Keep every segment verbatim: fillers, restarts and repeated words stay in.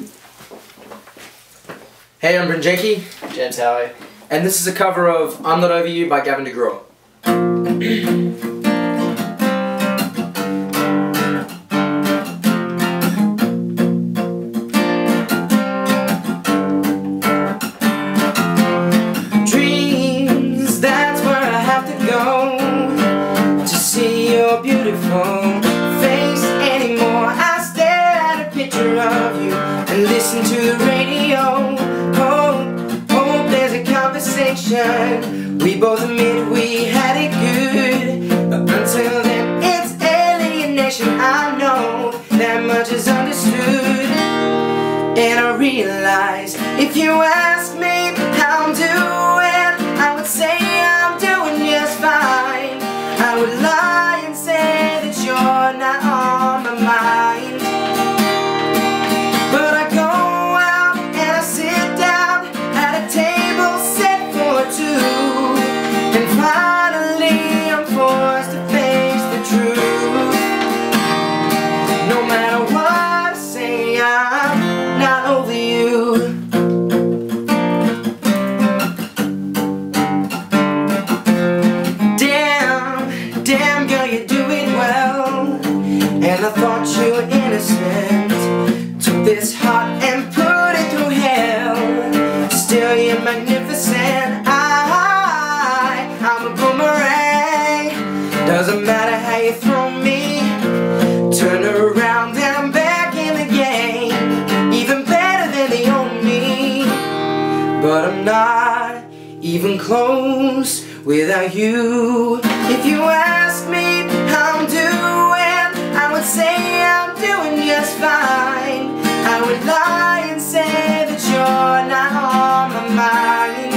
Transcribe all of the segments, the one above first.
Hey, I'm Bryn Jenke. James Howie. And this is a cover of I'm Not Over You by Gavin DeGraw. Dreams, that's where I have to go to see your beautiful face anymore. I stare at a picture of you and listen to the radio. Hope, hope there's a conversation. We both admit we had it good, but until then it's alienation. I know that much is understood, and I realize if you ask me how I'm doing, I would say I'm doing just fine. I would lie and say that you're not on my mind, but I go out and I sit down at a table set for two, and finally I'm forced to face the truth. No matter what I say, I'm not over you. Damn, damn girl, you do it well, and I thought you were innocent. Took this heart and put it through hell. Still you're magnificent. I, I'm a boomerang. Doesn't matter how you throw me, turn around and I'm back in the game. Even better than the old me, but I'm not even close without you. If you ask me how I'm doing, I would say I'm doing just fine. I would lie and say that you're not on my mind,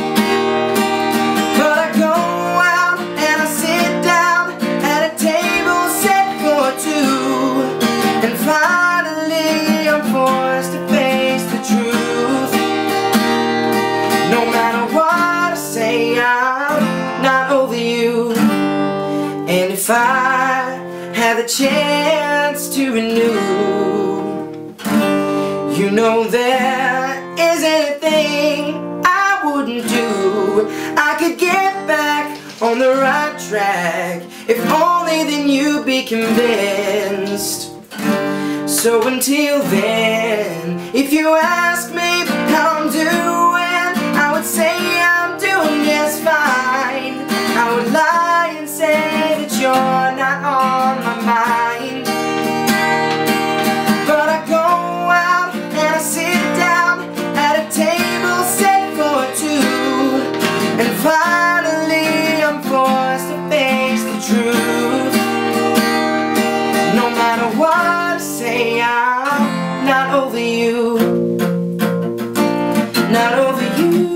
but I go out and I sit down at a table set for two, and finally I'm forced to face the truth. No matter what I say, I'm not over you. And if I had the chance to renew, you know there isn't a thing I wouldn't do. I could get back on the right track, if only then you'd be convinced. So until then, if you ask me how I'm doing, I would say I'm doing just fine. I would lie and say that you're not on my mind, but I go out and I sit down at a table set for two, and finally I'm forced to face the truth. No matter what I say, I'm not over you. Not over you.